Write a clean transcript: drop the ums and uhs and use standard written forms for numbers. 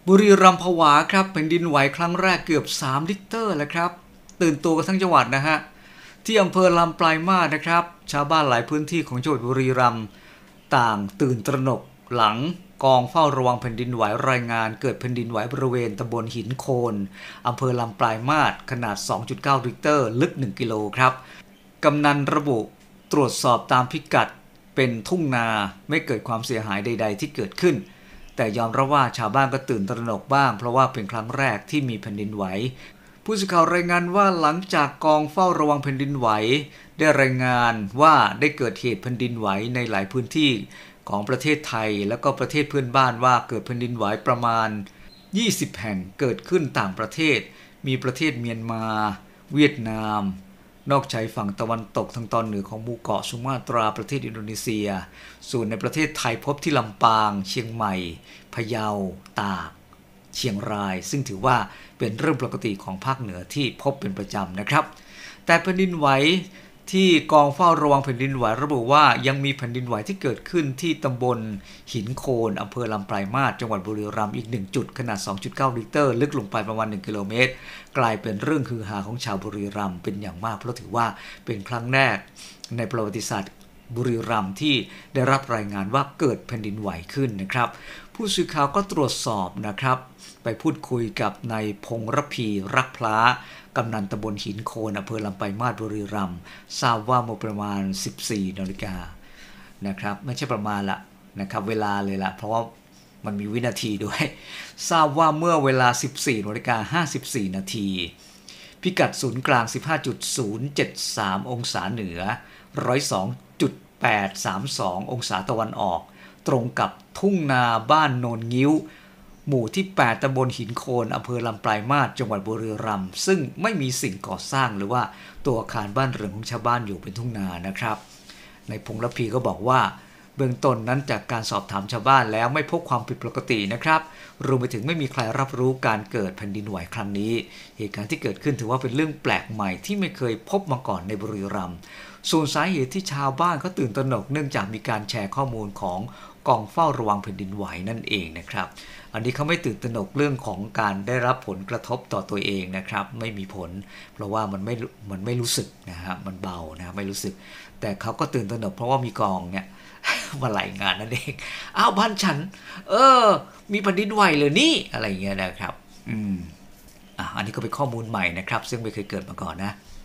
บุรีรัมย์ผวาครับแผ่นดินไหวครั้งแรกเกือบ3 ริกเตอร์แล้วครับตื่นตัวกันทั้งจังหวัดนะฮะที่อำเภอลำปลายมาสนะครับชาวบ้านหลายพื้นที่ของจังหวัดบุรีรัมย์ต่างตื่นตระหนกหลังกองเฝ้าระวังแผ่นดินไหวรายงานเกิดแผ่นดินไหวบริเวณตำบลหินโคนอำเภอลำปลายมาสขนาด 2.9 ริกเตอร์ลึก1 กิโลครับกำนันระบุตรวจสอบตามพิกัดเป็นทุ่งนาไม่เกิดความเสียหายใดๆที่เกิดขึ้นแต่ยอมรับว่าชาวบ้านก็ตื่นตระหนกบ้างเพราะว่าเป็นครั้งแรกที่มีแผ่นดินไหวผู้สื่อข่าวรายงานว่าหลังจากกองเฝ้าระวังแผ่นดินไหวได้รายงานว่าได้เกิดเหตุแผ่นดินไหวในหลายพื้นที่ของประเทศไทยและก็ประเทศเพื่อนบ้านว่าเกิดแผ่นดินไหวประมาณ20 แห่งเกิดขึ้นต่างประเทศมีประเทศเมียนมาเวียดนามนอกชายฝั่งตะวันตกทางตอนเหนือของหมู่เกาะสุมาตราประเทศอินโดนีเซียส่วนในประเทศไทยพบที่ลำปางเชียงใหม่พะเยาตากเชียงรายซึ่งถือว่าเป็นเรื่องปกติของภาคเหนือที่พบเป็นประจำนะครับแต่แผ่นดินไหวที่กองเฝ้าระวังแผ่นดินไหวระบุว่ายังมีแผ่นดินไหวที่เกิดขึ้นที่ตำบลหินโคนอำเภอลำปลายมาสจังหวัดบุรีรัมย์อีก1จุดขนาด 2.9 ลิตรลึกลงไปประมาณ1 กิโลเมตรกลายเป็นเรื่องฮือฮาของชาวบุรีรัมย์เป็นอย่างมากเพราะถือว่าเป็นครั้งแรกในประวัติศาสตร์บุรีรัมย์ที่ได้รับรายงานว่าเกิดแผ่นดินไหวขึ้นนะครับผู้สื่อข่าวก็ตรวจสอบนะครับไปพูดคุยกับนายพงษ์ระพีรักพล้ากำนันตำบลหินโคนอำเภอลำปลายมาสบุรีรัมย์ทราบว่าเมื่อประมาณ 14 นาฬิกานะครับไม่ใช่ประมาณละนะครับเวลาเลยละเพราะว่ามันมีวินาทีด้วยทราบว่าเมื่อเวลา 14 นาฬิกา 54 นาทีพิกัดศูนย์กลาง 15.073 องศาเหนือ 102.832 องศาตะวันออกตรงกับทุ่งนาบ้านโนนงิ้วหมู่ที่ 8 ตำบลหินโคนอำเภอลำปลายมาสจังหวัดบุรีรัมย์ซึ่งไม่มีสิ่งก่อสร้างหรือว่าตัวอาคารบ้านเรือนของชาวบ้านอยู่เป็นทุ่งนานะครับในพงษ์ระพีก็บอกว่าเบื้องต้นนั้นจากการสอบถามชาวบ้านแล้วไม่พบความผิดปกตินะครับรวมไปถึงไม่มีใครรับรู้การเกิดแผ่นดินไหวครั้งนี้เหตุการณ์ที่เกิดขึ้นถือว่าเป็นเรื่องแปลกใหม่ที่ไม่เคยพบมาก่อนในบุรีรัมย์ส่วนสาเหตุที่ชาวบ้านเขาตื่นตระหนกเนื่องจากมีการแชร์ข้อมูลของกองเฝ้าระวังแผ่นดินไหวนั่นเองนะครับอันนี้เขาไม่ตื่นตระหนกเรื่องของการได้รับผลกระทบต่อตัวเองนะครับไม่มีผลเพราะว่ามันไม่รู้สึกนะฮะมันเบานะไม่รู้สึกแต่เขาก็ตื่นตระหนกเพราะว่ามีกองเนี่ยมารายงานนั่นเองอ้าวบ้านฉันมีแผ่นดินไหวเลยนี่อะไรอย่างเงี้ยนะครับอันนี้ก็เป็นข้อมูลใหม่นะครับซึ่งไม่เคยเกิดมาก่อนนะ